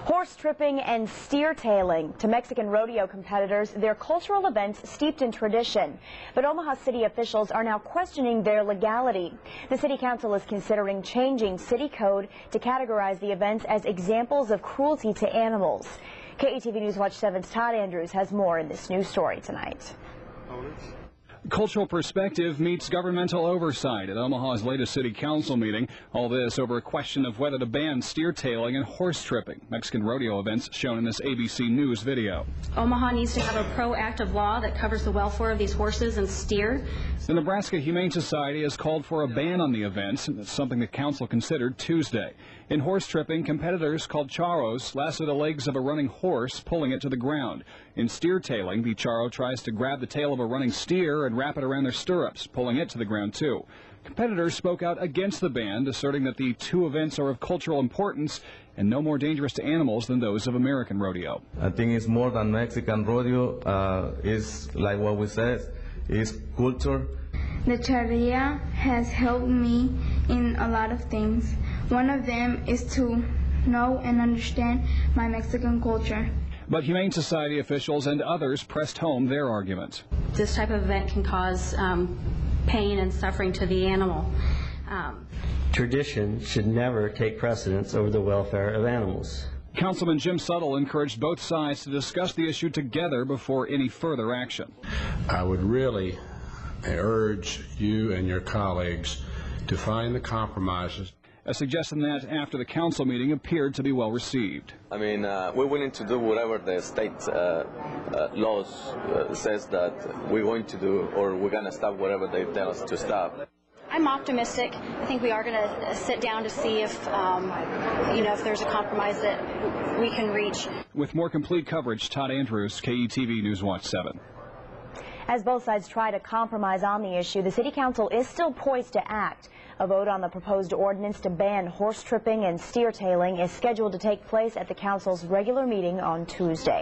Horse tripping and steer tailing. To Mexican rodeo competitors, they're cultural events steeped in tradition. But Omaha city officials are now questioning their legality. The city council is considering changing city code to categorize the events as examples of cruelty to animals. KETV News Watch 7's Todd Andrews has more in this news story tonight. Cultural perspective meets governmental oversight at Omaha's latest city council meeting. All this over a question of whether to ban steer tailing and horse tripping, Mexican rodeo events shown in this ABC News video. Omaha needs to have a proactive law that covers the welfare of these horses and steer. The Nebraska Humane Society has called for a ban on the events, and that's something the council considered Tuesday. In horse tripping, competitors called charros lasso the legs of a running horse, pulling it to the ground. In steer tailing, the charro tries to grab the tail of a running steer and wrap it around their stirrups, pulling it to the ground too. Competitors spoke out against the ban, asserting that the two events are of cultural importance and no more dangerous to animals than those of American rodeo. I think it's more than Mexican rodeo. It's like what we said, it's culture. The Sharia has helped me in a lot of things. One of them is to know and understand my Mexican culture. But Humane Society officials and others pressed home their argument. This type of event can cause pain and suffering to the animal. Tradition should never take precedence over the welfare of animals. Councilman Jim Suttle encouraged both sides to discuss the issue together before any further action. I would really urge you and your colleagues to find the compromises. A suggestion that after the council meeting appeared to be well received. I mean, we're willing to do whatever the state laws says that we're going to do, or we're going to stop whatever they tell us to stop. I'm optimistic. I think we are going to sit down to see if, if there's a compromise that we can reach. With more complete coverage, Todd Andrews, KETV News Watch 7. As both sides try to compromise on the issue, the city council is still poised to act. A vote on the proposed ordinance to ban horse tripping and steer tailing is scheduled to take place at the council's regular meeting on Tuesday.